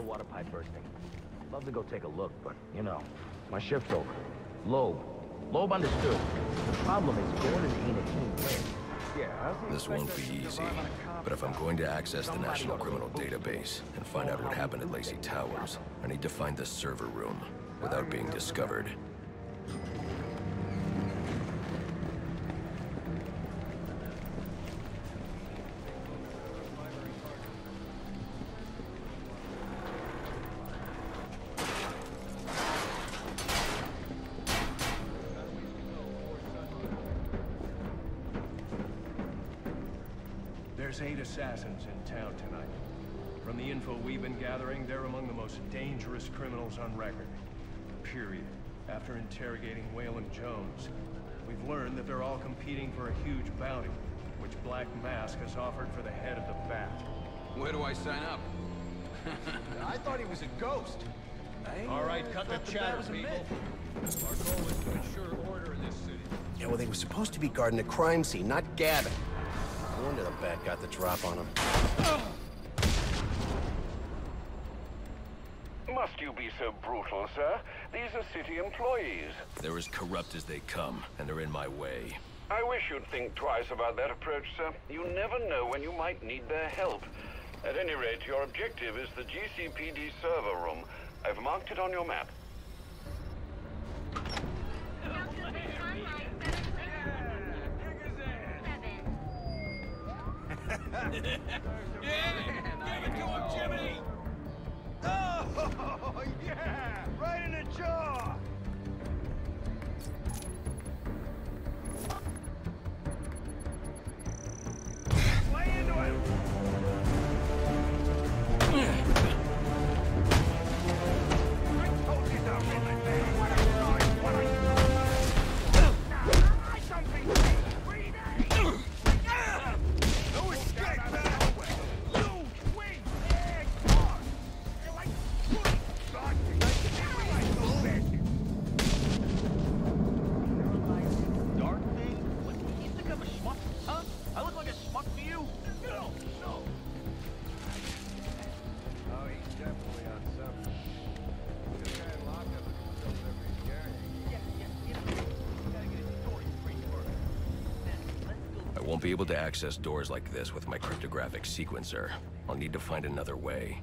water pipe bursting. Love to go take a look, but, you know, my shift's over. Loeb understood. The problem is Gordon ain't a team player. Yeah, this won't be easy, but if I'm going to access the National Criminal Database and find out what happened at Lacey Towers, I need to find the server room without being discovered. There's 8 assassins in town tonight. From the info we've been gathering, they're among the most dangerous criminals on record. Period. After interrogating Waylon Jones, we've learned that they're all competing for a huge bounty, which Black Mask has offered for the head of the Bat. Where do I sign up? I thought he was a ghost. All right, cut the chatter, people. Our goal is to ensure order in this city. Yeah, well, they were supposed to be guarding the crime scene, not Gavin. No wonder the Bat got the drop on him. Must you be so brutal, sir? These are city employees. They're as corrupt as they come, and they're in my way. I wish you'd think twice about that approach, sir. You never know when you might need their help. At any rate, your objective is the GCPD server room. I've marked it on your map. Yeah! Give it to him, Jimmy! Oh, yeah! Right in the jaw! Lay into him! I told you to run it, man! What are you doing? I don't think breathe in! No escape, man! I won't be able to access doors like this with my cryptographic sequencer. I'll need to find another way.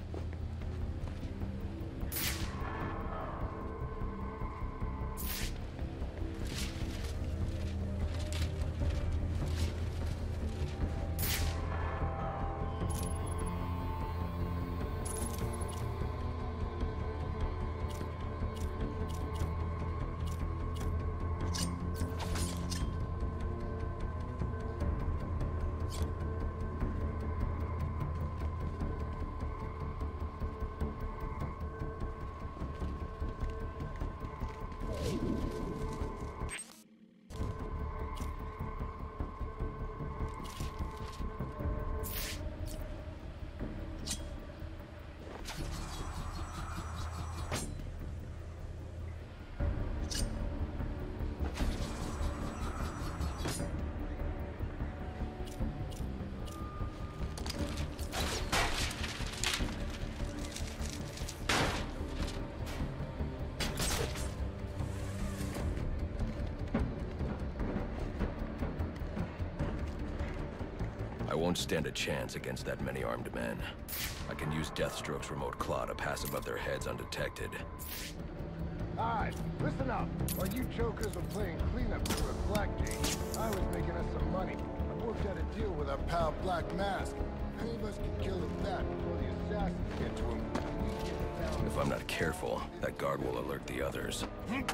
I won't stand a chance against that many armed men. I can use Deathstroke's remote claw to pass above their heads undetected. Alright, listen up. While you jokers were playing cleanup for a Blackgate, I was making us some money. I worked out a deal with our pal Black Mask. Any of us can kill the Bat before the assassins get to him. If I'm not careful, that guard will alert the others. Nice.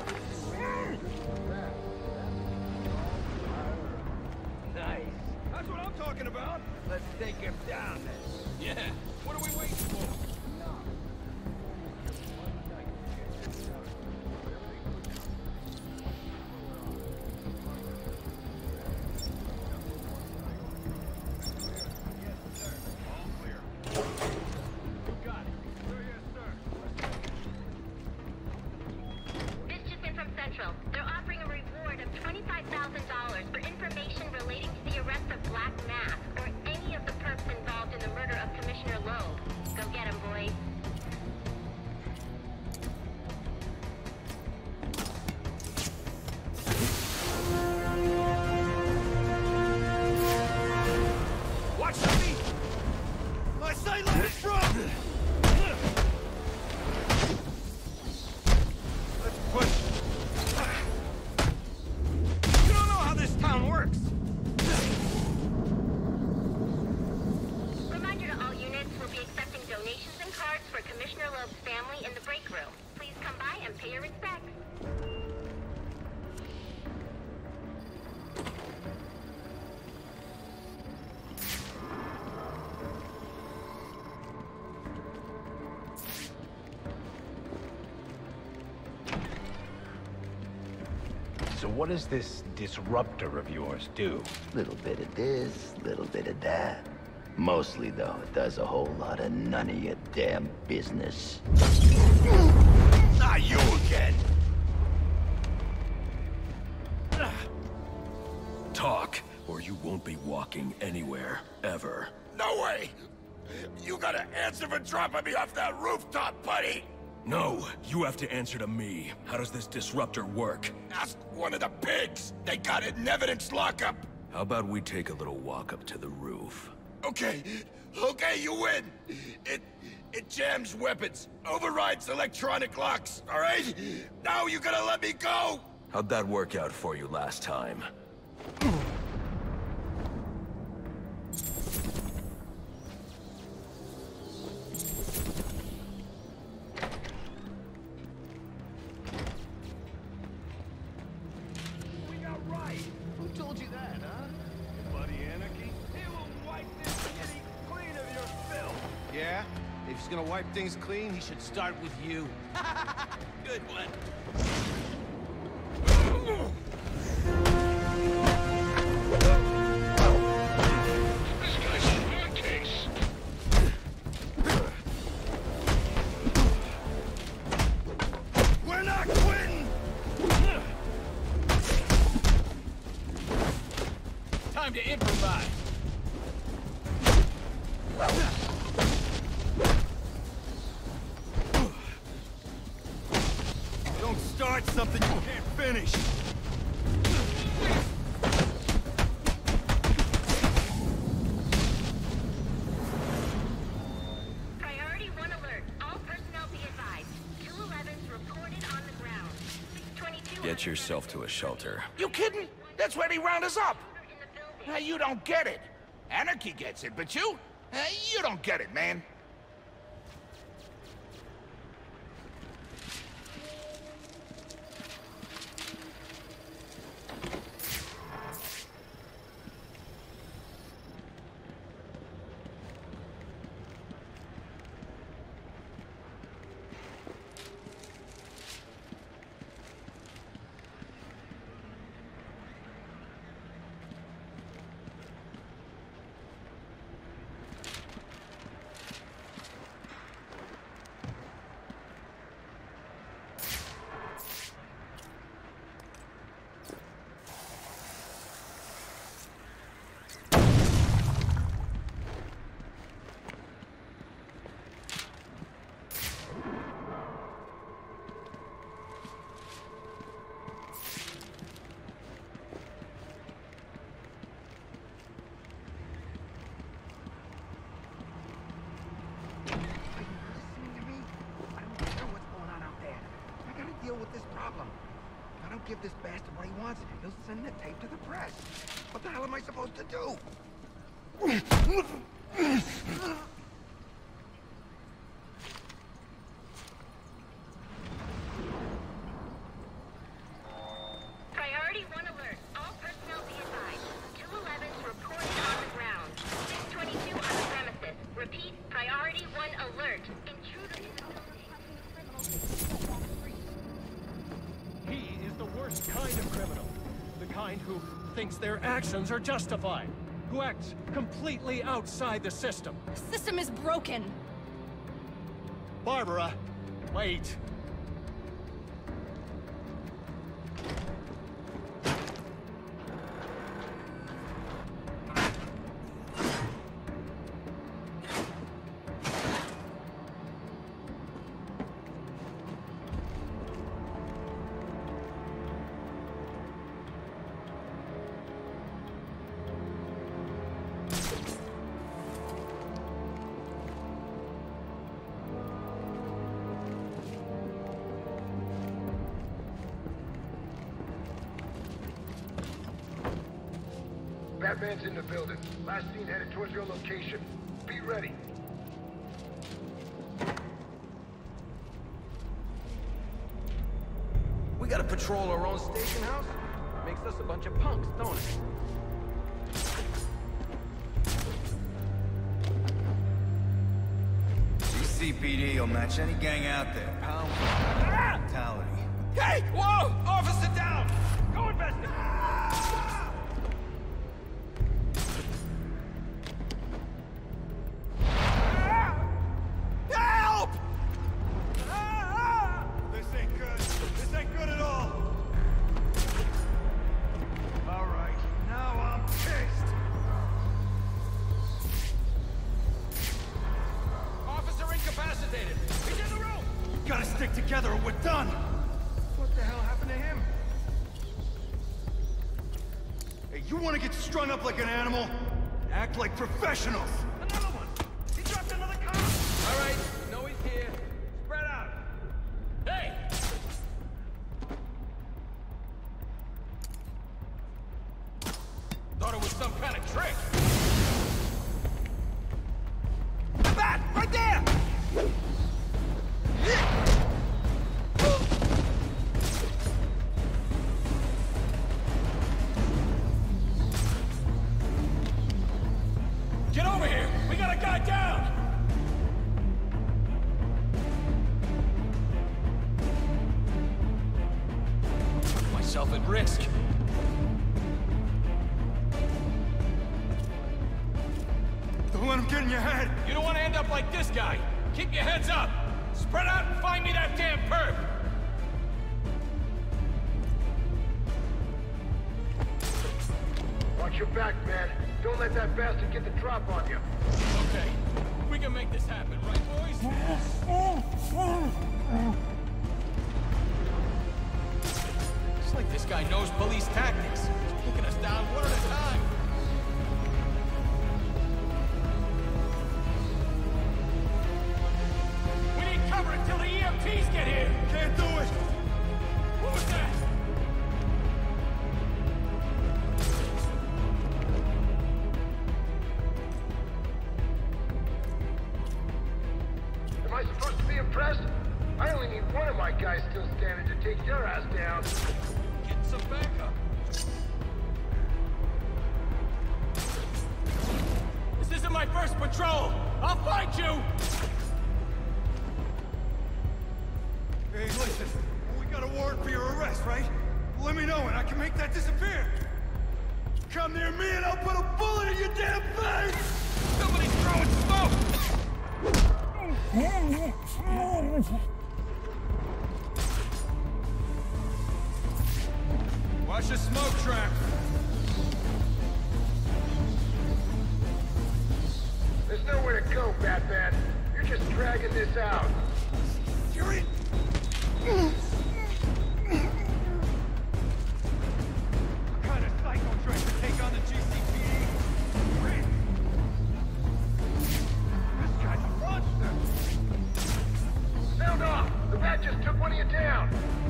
That's what I'm talking about! Let's take him down then. Yeah! What are we waiting for? They're offering a reward of $25,000 for information relating to the arrest of Black Mask or any of the perps involved in the murder of Commissioner Loeb. Go get him, boys. Pay your respects. So what does this disruptor of yours do? Little bit of this, little bit of that. Mostly, though, it does a whole lot of none of your damn business. Not you again! Talk, or you won't be walking anywhere, ever. No way! You gotta answer for dropping me off that rooftop, buddy! No, you have to answer to me. How does this disruptor work? Ask one of the pigs! They got it in evidence lockup! How about we take a little walk up to the roof? Okay, you win! It jams weapons, overrides electronic locks, alright? Now you gotta let me go! How'd that work out for you last time? We got right. Who told you that, huh? Your buddy Anarky? He will wipe this city clean of your filth. Yeah? If he's gonna wipe things clean, he should start with you. Good one. This guy's a nutcase. We're not quitting! Time to improvise. Don't start something you can't finish! Priority 1 alert. All personnel be advised. 211's reported on the ground. 622. Get yourself to a shelter. You kidding? That's where they round us up! In the building. Now, you don't get it. Anarchy gets it, but you don't get it, man. With this problem. If I don't give this bastard what he wants, he'll send the tape to the press. What the hell am I supposed to do? Priority 1 alert. All personnel be advised. 211's reported on the ground. 622 on the premises. Repeat, priority 1 alert. Intruder in the building. He is the worst kind of criminal. The kind who thinks their actions are justified. Who acts completely outside the system. The system is broken. Barbara, wait. Batman's in the building. Last seen headed towards your location. Be ready. gotta patrol our own station house? Makes us a bunch of punks, don't it? GCPD will match any gang out there. Pound mentality. Hey! Whoa! Officer down! Go investigate! Help! This ain't good. This ain't good at all. All right, now I'm pissed. Officer incapacitated. He's in the room. Gotta stick together or we're done. What the hell happened to him? Hey, you want to get strung up like an animal? Act like professionals. Another one! He dropped another car! All right, know he's here. Spread out. Hey! Thought it was some kind of trick. The bat! Right there! Get over here! We got a guy down! Put myself at risk. Don't let him get in your head. You don't want to end up like this guy. Keep your heads up. Spread out and find me that damn perp. Watch your back, man. Don't let that bastard get the drop on you. Okay, we can make this happen, right, boys? It's like this guy knows police tactics. He's picking us down one at a time. We need cover until the EMTs get here. Can't do it. What was that? Am I supposed to be impressed? I only need one of my guys still standing to take your ass down. Getting some backup. This isn't my first patrol. I'll find you. Hey, listen. We got a warrant for your arrest, right? Let me know and I can make that disappear. Come near me and I'll put a bullet in your damn face! Somebody's throwing smoke. Watch the smoke trap. There's nowhere to go, Batman. You're just dragging this out. You're in. What kind of psycho tries to take on the GCPD? Wait. This guy's a monster. Sound off! The Bat just took one of you down.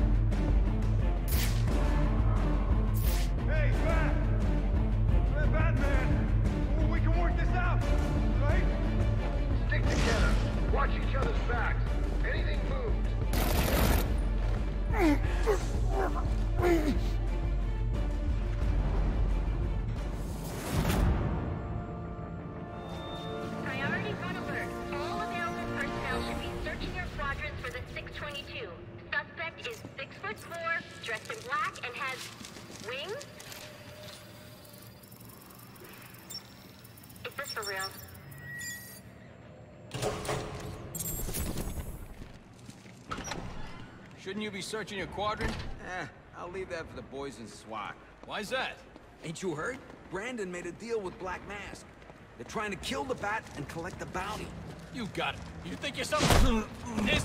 Hey, Bat! Batman! We can work this out, right? Stick together. Watch each other's backs. Anything moves. Priority 1 alert. All available personnel should be searching your quadrants for the 622. Suspect is 6'4", dressed in black, and has wings? Is this for real? Shouldn't you be searching your quadrant? I'll leave that for the boys in SWAT. Why's that? Ain't you heard? Brandon made a deal with Black Mask. They're trying to kill the Bat and collect the bounty. You got it. You think you're something? This.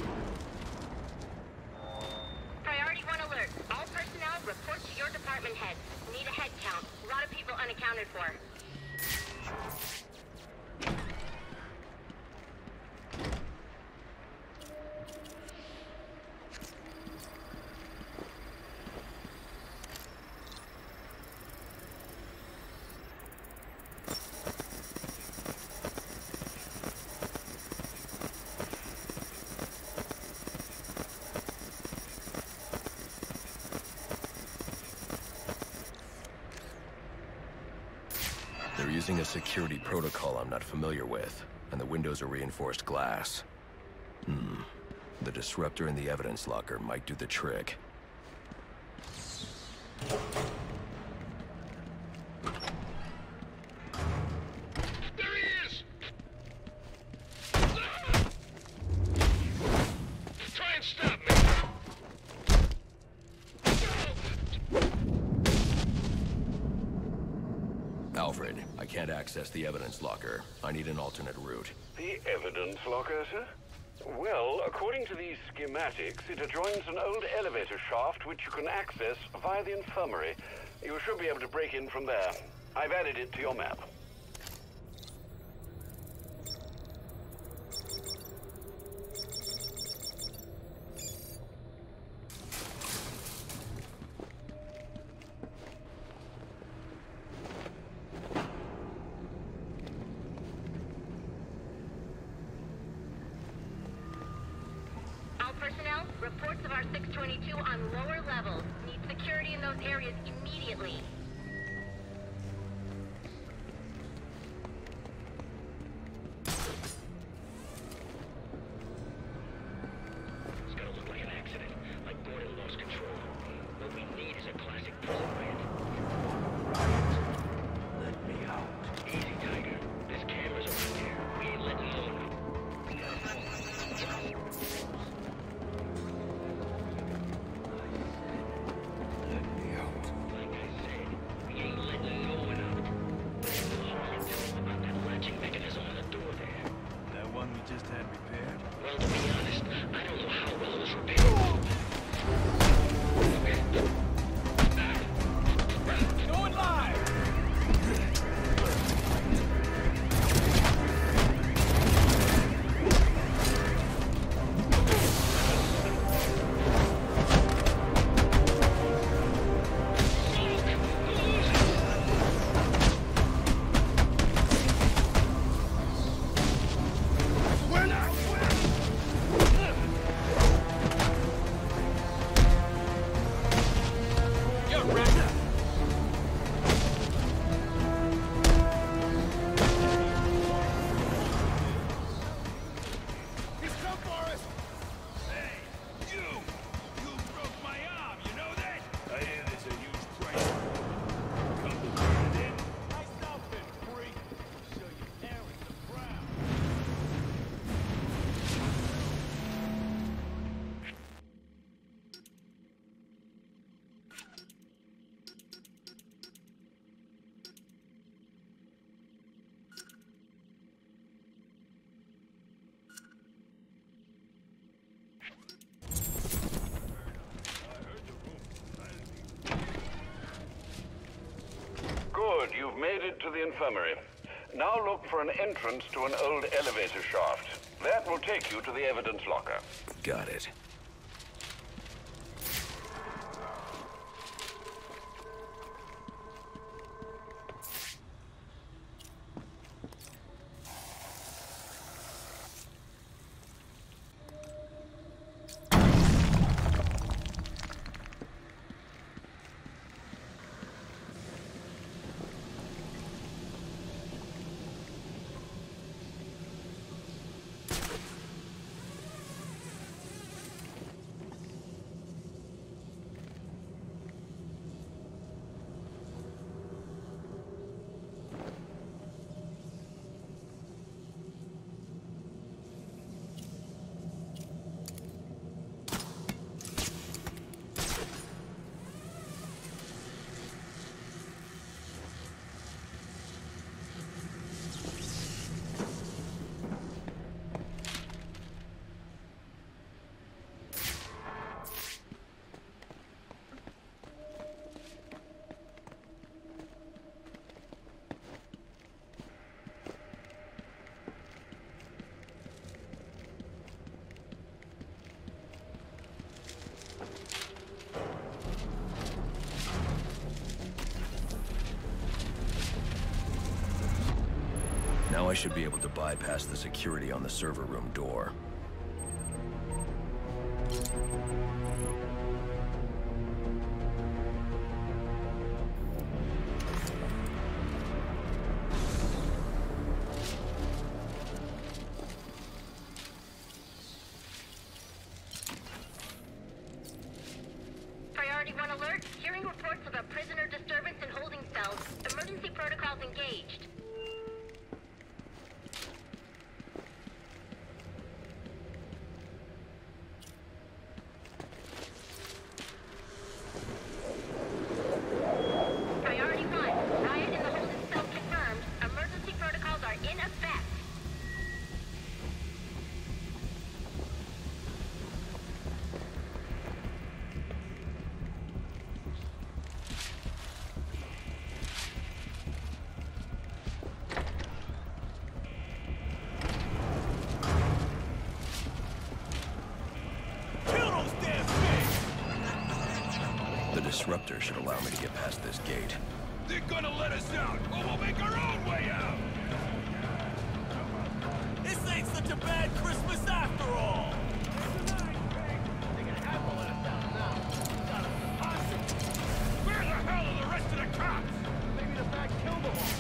Priority 1 alert. All personnel report to your department head. Need a head count. A lot of people unaccounted for. using a security protocol I'm not familiar with, and the windows are reinforced glass. The disruptor in the evidence locker might do the trick. There he is! Try and stop me! Alfred, I can't access the evidence locker. I need an alternate route. The evidence locker, sir? Well, according to these schematics, it adjoins an old elevator shaft which you can access via the infirmary. You should be able to break in from there. I've added it to your map. Personnel, reports of our 622 on lower levels. Need security in those areas immediately. It's gonna look like an accident, like Gordon lost control. What we need is a classic prison rant. Let me out. Easy, Tiger. There's cameras over there. We ain't letting no one out. Just had repaired? Well, to be honest, I don't know how well it was repaired. Going live! You've made it to the infirmary. Now look for an entrance to an old elevator shaft. That will take you to the evidence locker. Got it. Now I should be able to bypass the security on the server room door. hearing reports of a prisoner disturbance in holding cells. Emergency protocols engaged. Priority 1. Riot in the holding cell confirmed. Emergency protocols are in effect. The disruptor should allow me to get past this gate. They're gonna let us out, or we'll make our own way out! This ain't such a bad Christmas after all! Where the hell are the rest of the cops? Maybe the fact killed them all.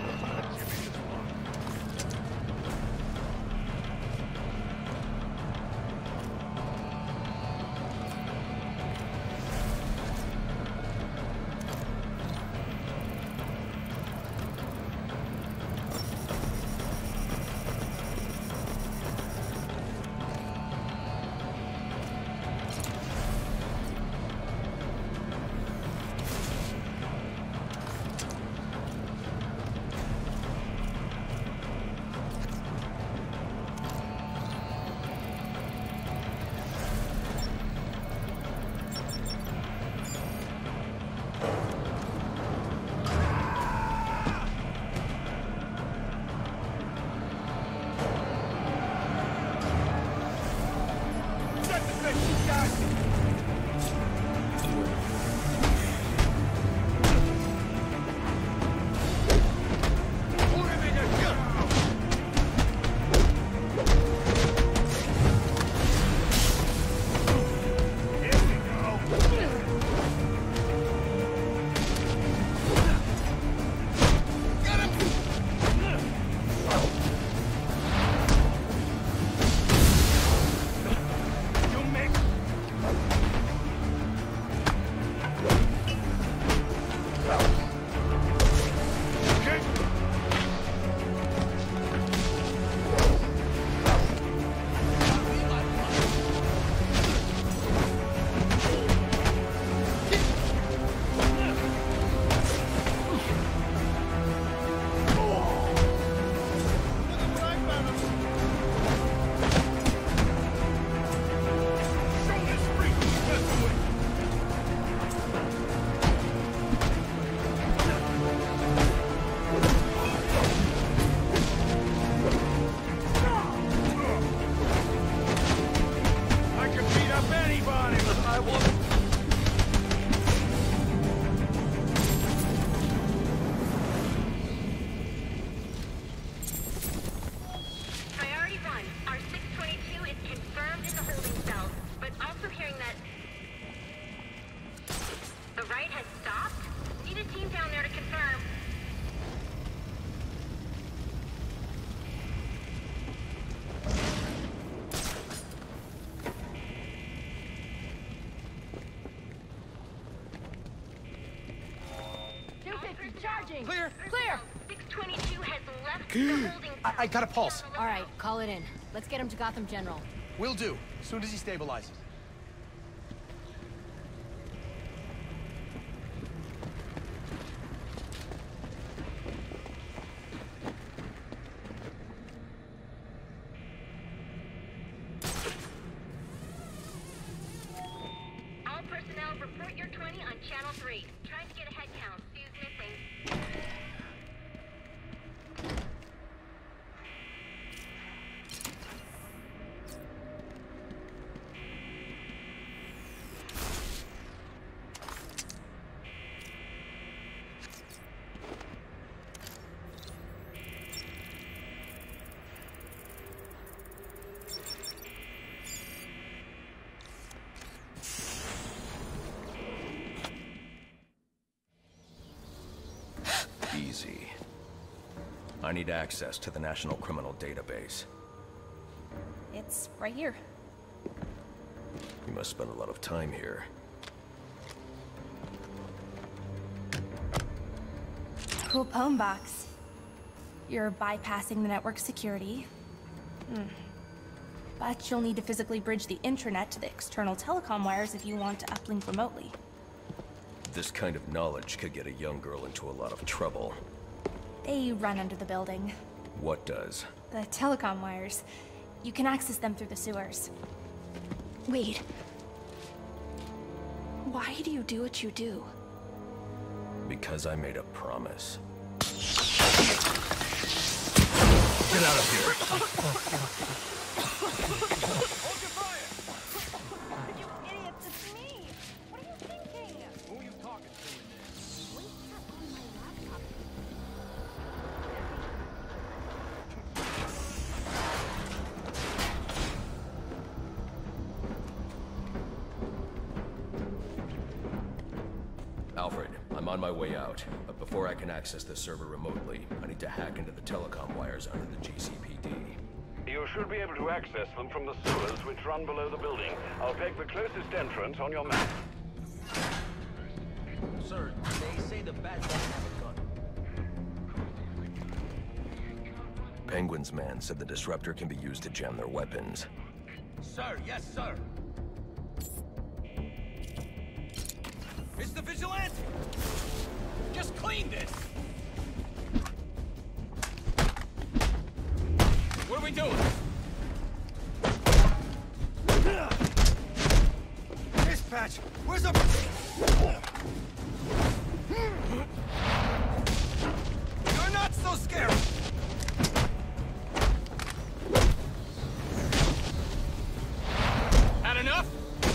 Clear! Clear! 622 has left the holding cell. I got a pulse. All right, call it in. Let's get him to Gotham General. Will do, as soon as he stabilizes. All personnel report your 20 on Channel 3. Trying to get a head count. See who's missing. Easy. I need access to the National Criminal Database. It's right here. You must spend a lot of time here. cool poem box. You're bypassing the network security. But you'll need to physically bridge the intranet to the external telecom wires if you want to uplink remotely. This kind of knowledge could get a young girl into a lot of trouble. They run under the building. What does? The telecom wires. You can access them through the sewers. Wait. Why do you do what you do? Because I made a promise. Get out of here! Hold your fire! You idiots, it's me! What are you thinking? Who are you talking to in there? Wait on my laptop. Alfred, I'm on my way out, but before I can access the server remotely, I need to hack into the telecom wires under the GCPD. You should be able to access them from the sewers which run below the building. I'll peg the closest entrance on your map. Sir, they say the bat doesn't have a gun. Penguin's man said the disruptor can be used to jam their weapons. Sir, yes, sir. It's the vigilante! Just clean this! What are we doing? Dispatch! Where's the... You're not so scary! Had enough?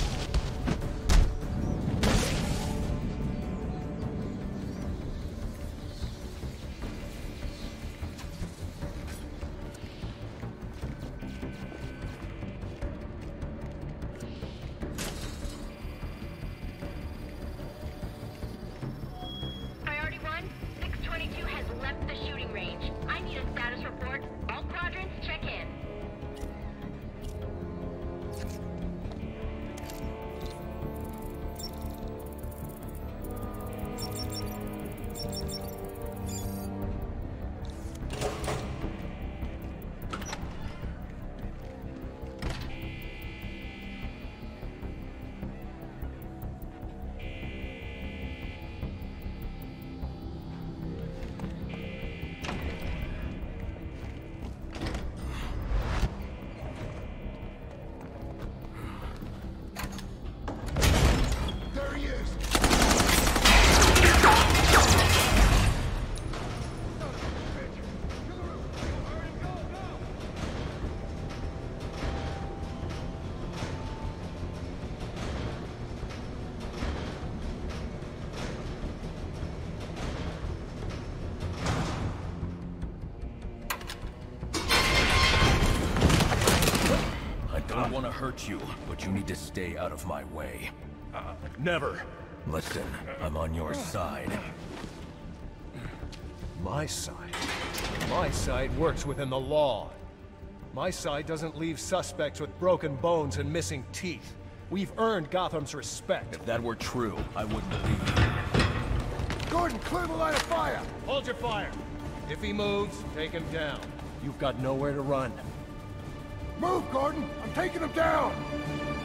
Priority 1, 622 has left the shooting range. I need a status report. All quadrants, check in. There he is! I don't want to hurt you, but you need to stay out of my way. Never. Listen, I'm on your side. My side? My side works within the law. My side doesn't leave suspects with broken bones and missing teeth. We've earned Gotham's respect. If that were true, I wouldn't believe you. Gordon, clear the line of fire! Hold your fire. If he moves, take him down. You've got nowhere to run. Move, Gordon! I'm taking him down!